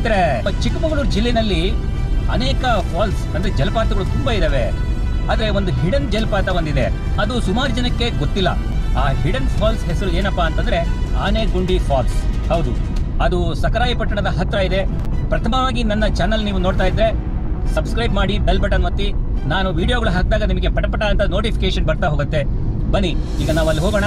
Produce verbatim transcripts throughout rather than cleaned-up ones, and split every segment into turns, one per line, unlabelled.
ಸ್ನೇಹಿತರೆ, ಚಿಕ್ಕಮಗಳೂರು ಜಿಲ್ಲೆಯಲ್ಲಿ ಅನೇಕ ಫಾಲ್ಸ್ ಅಂದ್ರೆ ಜಲಪಾತಗಳು ತುಂಬಾ ಇದಾವೆ. ಆದ್ರೆ ಒಂದು ಹಿಡನ್ ಜಲಪಾತ ಒಂದಿದೆ, ಅದು ಸುಮಾರು ಜನಕ್ಕೆ ಗೊತ್ತಿಲ್ಲ. ಆ ಹಿಡನ್ ಫಾಲ್ಸ್ ಹೆಸರು ಏನಪ್ಪಾ ಅಂತಂದ್ರೆ ಆನೆಗುಂಡಿ ಫಾಲ್ಸ್. ಹೌದು, ಅದು ಸಕರಾಯಪಟ್ಟಣದ ಹತ್ರ ಇದೆ. ಪ್ರಥಮವಾಗಿ ನನ್ನ ಚಾನಲ್ ನೀವು ನೋಡ್ತಾ ಇದ್ರೆ ಸಬ್ಸ್ಕ್ರೈಬ್ ಮಾಡಿ, ಬೆಲ್ ಬಟನ್ ಒತ್ತಿ. ನಾನು ವಿಡಿಯೋಗಳು ಹಾಕಿದಾಗ ನಿಮಗೆ ಪಟಪಟ ಅಂತ ನೋಟಿಫಿಕೇಶನ್ ಬರ್ತಾ ಹೋಗುತ್ತೆ. ಬನ್ನಿ, ಈಗ ನಾವು ಅಲ್ಲಿ ಹೋಗೋಣ.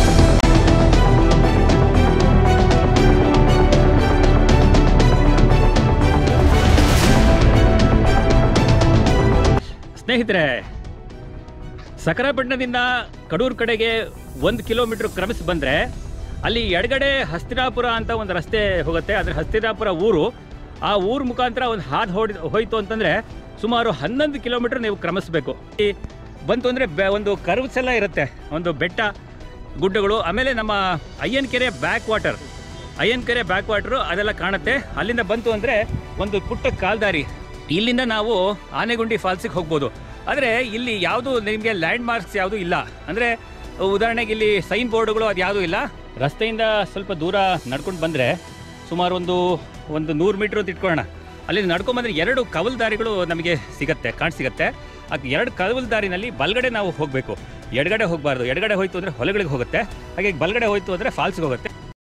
ಸ್ನೇಹಿತರೆ, ಸಕರಾಯಪಟ್ಟಣದಿಂದ ಕಡೂರು ಕಡೆಗೆ ಒಂದು ಕಿಲೋಮೀಟರ್ ಕ್ರಮಿಸಿ ಬಂದರೆ ಅಲ್ಲಿ ಎಡಗಡೆ ಹಸ್ತಿನಾಪುರ ಅಂತ ಒಂದು ರಸ್ತೆ ಹೋಗುತ್ತೆ. ಅಂದರೆ ಹಸ್ತಿನಾಪುರ ಊರು, ಆ ಊರು ಮುಖಾಂತರ ಒಂದು ಹಾದು ಹೊಡಿ ಹೋಯ್ತು ಅಂತಂದರೆ ಸುಮಾರು ಹನ್ನೊಂದು ಕಿಲೋಮೀಟರ್ ನೀವು ಕ್ರಮಿಸಬೇಕು. ಈ ಬಂತು ಅಂದರೆ ಒಂದು ಕರ್ವ್ಸ್ ಎಲ್ಲ ಇರುತ್ತೆ, ಒಂದು ಬೆಟ್ಟ ಗುಡ್ಡಗಳು. ಆಮೇಲೆ ನಮ್ಮ Ayyanakere backwater Ayyanakere backwater ಅದೆಲ್ಲ ಕಾಣುತ್ತೆ. ಅಲ್ಲಿಂದ ಬಂತು ಅಂದರೆ ಒಂದು ಪುಟ್ಟ ಕಾಲ್ದಾರಿ, ಇಲ್ಲಿಂದ ನಾವು ಆನೆಗುಂಡಿ ಫಾಲ್ಸಿಗೆ ಹೋಗ್ಬೋದು. ಆದರೆ ಇಲ್ಲಿ ಯಾವುದು ನಿಮಗೆ ಲ್ಯಾಂಡ್ ಮಾರ್ಕ್ಸ್ ಯಾವುದೂ ಇಲ್ಲ. ಅಂದರೆ ಉದಾಹರಣೆಗೆ ಇಲ್ಲಿ ಸೈನ್ ಬೋರ್ಡ್ಗಳು ಅದು ಯಾವುದೂ ಇಲ್ಲ. ರಸ್ತೆಯಿಂದ ಸ್ವಲ್ಪ ದೂರ ನಡ್ಕೊಂಡು ಬಂದರೆ ಸುಮಾರು ಒಂದು ಒಂದು ನೂರು ಮೀಟ್ರ್ ಅಂತ ಇಟ್ಕೊಳ್ಳೋಣ. ಅಲ್ಲಿ ನಡ್ಕೊಂಡ್ಬಂದರೆ ಎರಡು ಕವಲ್ ದಾರಿಗಳು ನಮಗೆ ಸಿಗುತ್ತೆ, ಕಾಣಿಸಿಗುತ್ತೆ. ಅದು ಎರಡು ಕವಲ್ ದಾರಿನಲ್ಲಿ ಬಲಗಡೆ ನಾವು ಹೋಗಬೇಕು, ಎಡಗಡೆ ಹೋಗಬಾರ್ದು. ಎಡಗಡೆ ಹೋಯ್ತು ಅಂದರೆ ಹೊಲಗಳಿಗೆ ಹೋಗುತ್ತೆ, ಹಾಗೆ ಬಲಗಡೆ ಹೋಯ್ತು ಅಂದರೆ ಫಾಲ್ಸ್ಗೆ ಹೋಗುತ್ತೆ.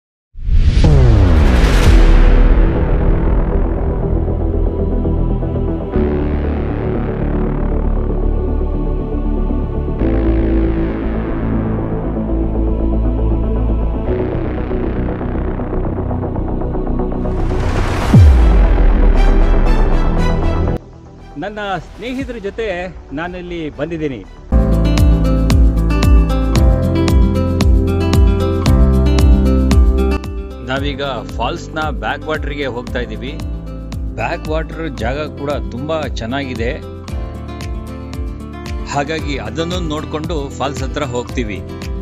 ನನ್ನ ಸ್ನೇಹಿತರ ಜೊತೆ ನಾನಿಲ್ಲಿ ಬಂದಿದ್ದೀನಿ. ನಾವೀಗ ಫಾಲ್ಸ್ನ ಬ್ಯಾಕ್ ವಾಟರ್ಗೆ ಹೋಗ್ತಾ ಇದ್ದೀವಿ. ಬ್ಯಾಕ್ ವಾಟರ್ ಜಾಗ ಕೂಡ ತುಂಬಾ ಚೆನ್ನಾಗಿದೆ, ಹಾಗಾಗಿ ಅದನ್ನು ನೋಡಿಕೊಂಡು ಫಾಲ್ಸ್ ಹತ್ರ ಹೋಗ್ತೀವಿ.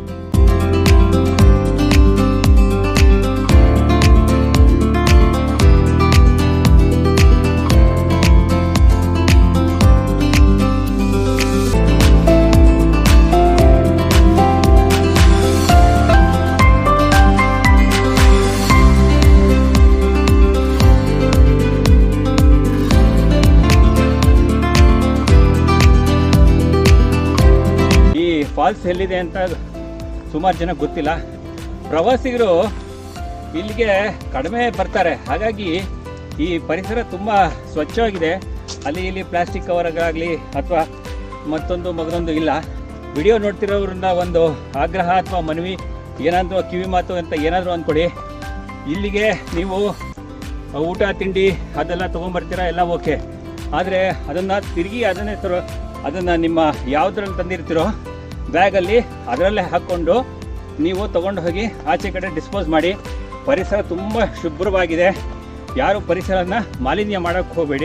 ಫಾಲ್ಸ್ ಎಲ್ಲಿದೆ ಅಂತ ಸುಮಾರು ಜನ ಗೊತ್ತಿಲ್ಲ. ಪ್ರವಾಸಿಗರು ಇಲ್ಲಿಗೆ ಕಡಿಮೆ ಬರ್ತಾರೆ, ಹಾಗಾಗಿ ಈ ಪರಿಸರ ತುಂಬ ಸ್ವಚ್ಛವಾಗಿದೆ. ಅಲ್ಲಿ ಇಲ್ಲಿ ಪ್ಲಾಸ್ಟಿಕ್ ಕವರ್ಗಾಗಲಿ ಅಥವಾ ಮತ್ತೊಂದು ಮಗದೊಂದು ಇಲ್ಲ. ವಿಡಿಯೋ ನೋಡ್ತಿರೋರಿಂದ ಒಂದು ಆಗ್ರಹ ಅಥವಾ ಮನವಿ, ಏನಾದರೂ ಕಿವಿ ಮಾತು ಅಂತ ಏನಾದರೂ ಅಂದ್ಕೊಡಿ. ಇಲ್ಲಿಗೆ ನೀವು ಊಟ ತಿಂಡಿ ಅದೆಲ್ಲ ತೊಗೊಂಬರ್ತೀರಾ, ಎಲ್ಲ ಓಕೆ. ಆದರೆ ಅದನ್ನು ತಿರುಗಿ ಅದನ್ನೇ ತರೋ ಅದನ್ನು ನಿಮ್ಮ ಯಾವುದ್ರಲ್ಲಿ ತಂದಿರ್ತೀರೋ ಬ್ಯಾಗಲ್ಲಿ ಅದರಲ್ಲೇ ಹಾಕ್ಕೊಂಡು ನೀವು ತೊಗೊಂಡು ಹೋಗಿ ಆಚೆ ಕಡೆ ಡಿಸ್ಪೋಸ್ ಮಾಡಿ. ಪರಿಸರ ತುಂಬ ಶುಭ್ರವಾಗಿದೆ, ಯಾರು ಪರಿಸರನ ಮಾಲಿನ್ಯ ಮಾಡೋಕ್ಕೆ ಹೋಗಬೇಡಿ.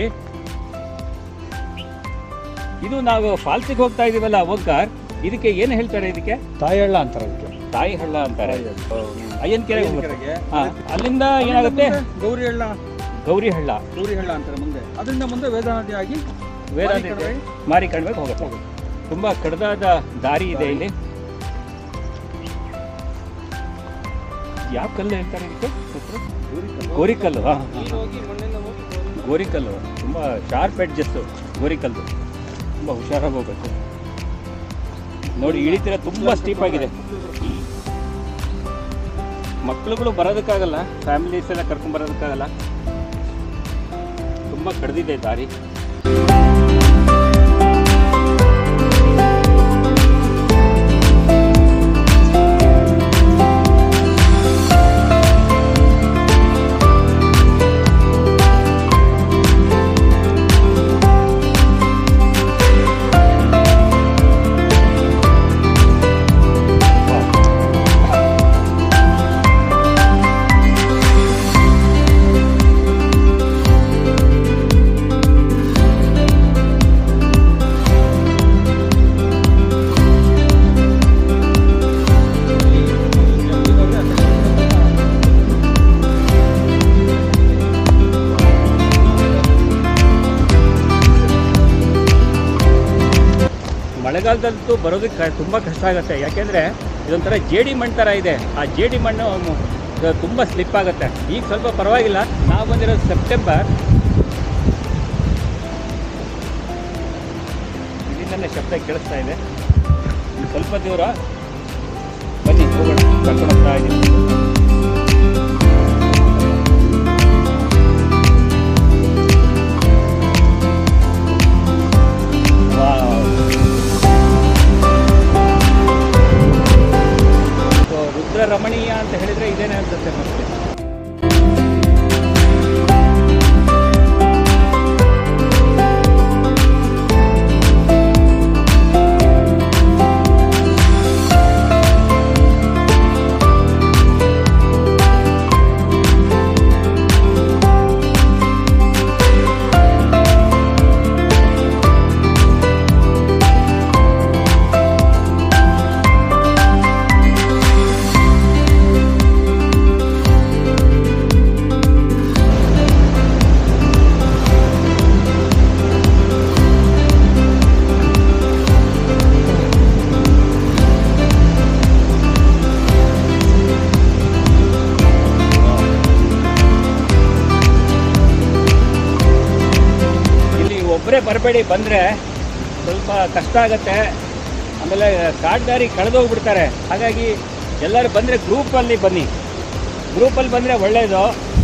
ಇದು ನಾವು ಫಾಲ್ಸಿಗೆ ಹೋಗ್ತಾ ಇದೀವಲ್ಲ ಓಂಕಾರ್, ಇದಕ್ಕೆ ಏನು ಹೇಳ್ತಾರೆ? ಇದಕ್ಕೆ
ತಾಯಿ ಹಳ್ಳ ಅಂತಾರೆ. ಅದಕ್ಕೆ
ತಾಯಿ ಹಳ್ಳ ಅಂತಾರೆ. ಅಯ್ಯನಕೆರೆ ಹಾಂ, ಅಲ್ಲಿಂದ ಏನಾಗುತ್ತೆ?
ಗೌರಿ ಹಳ್ಳ
ಗೌರಿ ಹಳ್ಳ
ಗೌರಿ ಹಳ್ಳ ಅಂತಾರೆ. ಮುಂದೆ ಅದರಿಂದ ಮುಂದೆ ವೇದಾನದಿ ಆಗಿ
ವೇದಾನದಿ ಮಾರಿ ಕಣಿವೆಗೆ ಹೋಗುತ್ತೆ. ತುಂಬ ಕಡದಾದ ದಾರಿ ಇದೆ ಇಲ್ಲಿ. ಯಾವ ಕಲ್ಲು ಹೇಳ್ತಾರೆ ಇದಕ್ಕೆ? ಗೋರಿಕಲ್ಲು. ಹಾಂ, ಗೋರಿಕಲ್ಲು ತುಂಬ ಶಾರ್ಪ್ ಎಡ್ಜಸ್ಸು. ಗೋರಿಕಲ್ಲು ತುಂಬ ಹುಷಾರಾಗಿ ಹೋಗ್ಬೇಕು. ನೋಡಿ, ಇಳಿತೀರ ತುಂಬ ಸ್ಟೀಪ್ ಆಗಿದೆ. ಮಕ್ಕಳುಗಳು ಬರೋದಕ್ಕಾಗಲ್ಲ, ಫ್ಯಾಮಿಲೀಸ್ ಎಲ್ಲ ಕರ್ಕೊಂಡು ಬರೋದಕ್ಕಾಗಲ್ಲ, ತುಂಬ ಕಡ್ದಿದೆ ದಾರಿ. ಮಳೆಗಾಲದಲ್ಲಂತೂ ಬರೋದಕ್ಕೆ ತುಂಬ ಕಷ್ಟ ಆಗುತ್ತೆ. ಯಾಕೆಂದರೆ ಇದೊಂಥರ ಜೇಡಿ ಮಣ್ಣು ಥರ ಇದೆ. ಆ ಜೇಡಿ ಮಣ್ಣು ಇದು ತುಂಬ ಸ್ಲಿಪ್ ಆಗುತ್ತೆ. ಈಗ ಸ್ವಲ್ಪ ಪರವಾಗಿಲ್ಲ. ನಾವು ಬಂದಿರೋದು ಸೆಪ್ಟೆಂಬರ್. ಇಲ್ಲಿಂದಲೇ ಶಬ್ದ ಕೇಳಿಸ್ತಾ ಇದೆ. ಸ್ವಲ್ಪ ದೂರ ಬನ್ನಿ ಹೋಗೋಣ. ಕರ್ಕೊಂಡು ಹೋಗ್ತಾ ಇದ್ದೀನಿ. ರುದ್ರ ರಮಣೀಯ ಅಂತ ಹೇಳಿದ್ರೆ ಇದೇನೇ ಅನ್ಸುತ್ತೆ ಮತ್ತೆ. ಒಬ್ಬರೇ ಬರಬೇಡಿ, ಬಂದರೆ ಸ್ವಲ್ಪ ಕಷ್ಟ ಆಗುತ್ತೆ. ಆಮೇಲೆ ಕಾಡ್ದಾರಿ ಕಳೆದೋಗ್ಬಿಡ್ತಾರೆ. ಹಾಗಾಗಿ ಎಲ್ಲರೂ ಬಂದರೆ ಗ್ರೂಪಲ್ಲಿ ಬನ್ನಿ. ಗ್ರೂಪಲ್ಲಿ ಬಂದರೆ ಒಳ್ಳೆಯದು.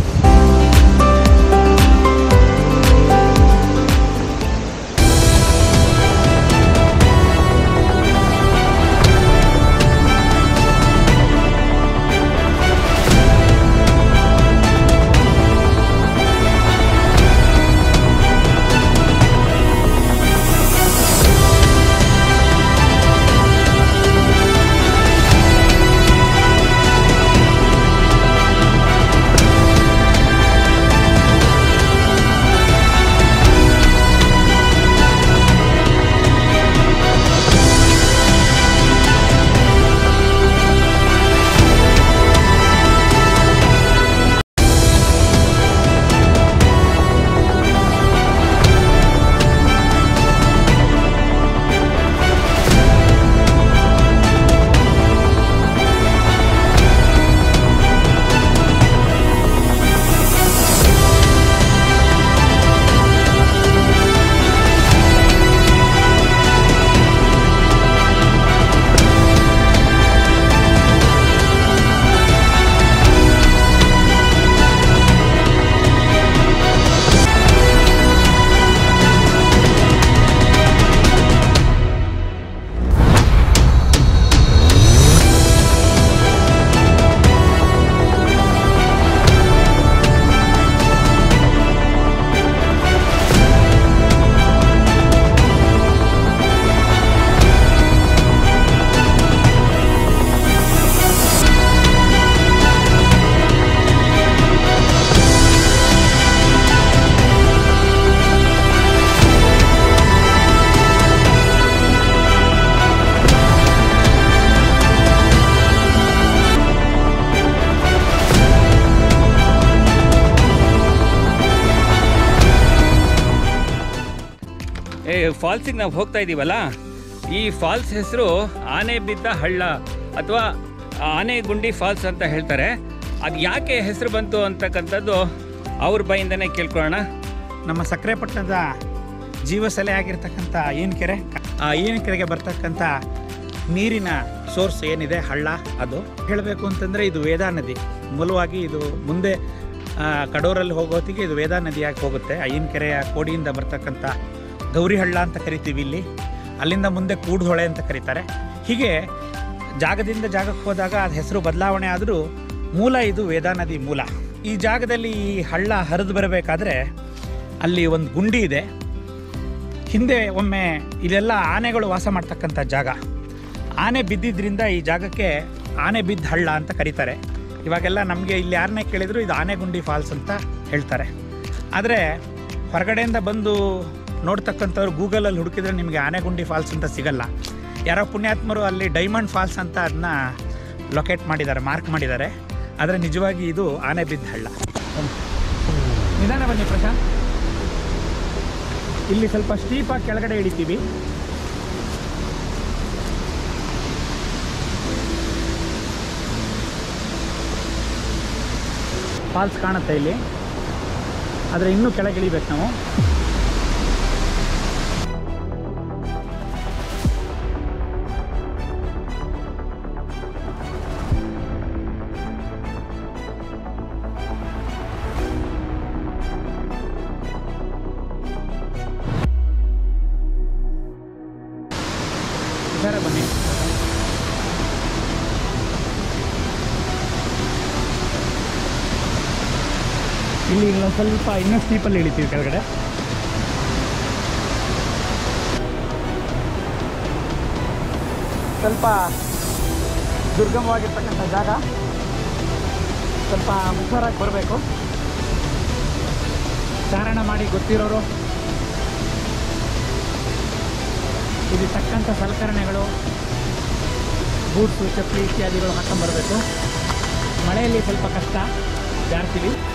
ಏ ಫಾಲ್ಸಿಗೆ ನಾವು ಹೋಗ್ತಾ ಇದ್ದೀವಲ್ಲ, ಈ ಫಾಲ್ಸ್ ಹೆಸರು ಆನೆ ಬಿದ್ದ ಹಳ್ಳ ಅಥವಾ ಆನೆಗುಂಡಿ ಫಾಲ್ಸ್ ಅಂತ ಹೇಳ್ತಾರೆ. ಅದು ಯಾಕೆ ಹೆಸರು ಬಂತು ಅಂತಕ್ಕಂಥದ್ದು ಅವ್ರ ಬಾಯಿಂದನೇ ಕೇಳ್ಕೊಳ್ಳೋಣ.
ನಮ್ಮ ಸಕ್ಕರೆಪಟ್ಟಣದ ಜೀವಸಲೆ ಆಗಿರ್ತಕ್ಕಂಥ ಅಯ್ಯನಕೆರೆ, ಆ ಅಯ್ಯನಕೆರೆಗೆ ಬರ್ತಕ್ಕಂಥ ನೀರಿನ ಸೋರ್ಸ್ ಏನಿದೆ ಹಳ್ಳ, ಅದು ಹೇಳಬೇಕು ಅಂತಂದರೆ ಇದು ವೇದಾ ನದಿ. ಮೂಲವಾಗಿ ಇದು ಮುಂದೆ ಕಡೂರಲ್ಲಿ ಹೋಗೋತ್ತಿಗೆ ಇದು ವೇದಾ ನದಿಯಾಗಿ ಹೋಗುತ್ತೆ. ಅಯ್ಯನಕೆರೆಯ ಕೋಡಿಯಿಂದ ಬರ್ತಕ್ಕಂಥ ಗೌರಿ ಹಳ್ಳ ಅಂತ ಕರಿತೀವಿ ಇಲ್ಲಿ. ಅಲ್ಲಿಂದ ಮುಂದೆ ಕೂಡ್ದೊಳೆ ಅಂತ ಕರೀತಾರೆ. ಹೀಗೆ ಜಾಗದಿಂದ ಜಾಗಕ್ಕೆ ಹೋದಾಗ ಅದು ಹೆಸರು ಬದಲಾವಣೆ ಆದರೂ ಮೂಲ ಇದು ವೇದಾ ನದಿ ಮೂಲ. ಈ ಜಾಗದಲ್ಲಿ ಈ ಹಳ್ಳ ಹರಿದು ಬರಬೇಕಾದ್ರೆ ಅಲ್ಲಿ ಒಂದು ಗುಂಡಿ ಇದೆ. ಹಿಂದೆ ಒಮ್ಮೆ ಇಲ್ಲೆಲ್ಲ ಆನೆಗಳು ವಾಸ ಮಾಡ್ತಕ್ಕಂಥ ಜಾಗ. ಆನೆ ಬಿದ್ದಿದ್ದರಿಂದ ಈ ಜಾಗಕ್ಕೆ ಆನೆ ಬಿದ್ದ ಹಳ್ಳ ಅಂತ ಕರೀತಾರೆ. ಇವಾಗೆಲ್ಲ ನಮಗೆ ಇಲ್ಲಿ ಯಾರನ್ನೇ ಕೇಳಿದ್ರು ಇದು ಆನೆಗುಂಡಿ ಫಾಲ್ಸ್ ಅಂತ ಹೇಳ್ತಾರೆ. ಆದರೆ ಹೊರಗಡೆಯಿಂದ ಬಂದು ನೋಡ್ತಕ್ಕಂಥವ್ರು ಗೂಗಲಲ್ಲಿ ಹುಡುಕಿದ್ರೆ ನಿಮಗೆ ಆನೆಗುಂಡಿ ಫಾಲ್ಸ್ ಅಂತ ಸಿಗಲ್ಲ. ಯಾರೋ ಪುಣ್ಯಾತ್ಮರು ಅಲ್ಲಿ ಡೈಮಂಡ್ ಫಾಲ್ಸ್ ಅಂತ ಅದನ್ನ ಲೊಕೇಟ್ ಮಾಡಿದ್ದಾರೆ, ಮಾರ್ಕ್ ಮಾಡಿದ್ದಾರೆ. ಆದರೆ ನಿಜವಾಗಿ ಇದು ಆನೆ ಬಿದ್ದ ಹಳ್ಳ. ನಿಧಾನ ಬನ್ನಿ ಪ್ರಶಾಂತ್. ಇಲ್ಲಿ ಸ್ವಲ್ಪ ಸ್ಟೀಪಾಗಿ ಕೆಳಗಡೆ ಇಳಿತೀವಿ. ಫಾಲ್ಸ್ ಕಾಣುತ್ತೆ ಇಲ್ಲಿ, ಆದರೆ ಇನ್ನೂ ಕೆಳಗೆ ಇಳಿಬೇಕು ನಾವು. ಸರ ಬನ್ನಿ. ಇಲ್ಲಿ ಇನ್ನೊಂದು ಸ್ವಲ್ಪ ಇನ್ನೂ ಸ್ಟೀಪಲ್ಲಿ ಇಳಿತೀವಿ ಕೆಳಗಡೆ. ಸ್ವಲ್ಪ ದುರ್ಗಮವಾಗಿರ್ತಕ್ಕಂಥ ಜಾಗ, ಸ್ವಲ್ಪ ಹುಷಾರಾಗಿ ಬರಬೇಕು. ಚಾರಣ ಮಾಡಿ ಗೊತ್ತಿರೋರು ಇಲ್ಲಿ ತಕ್ಕಂಥ ಸಲಕರಣೆಗಳು, ಬೂಟ್ಸು, ಚಪ್ಪಲಿ ಇತ್ಯಾದಿಗಳು ಹಾಕೊಂಬರಬೇಕು. ಮಳೆಯಲ್ಲಿ ಸ್ವಲ್ಪ ಕಷ್ಟ, ಜಾರ್ತೀವಿ.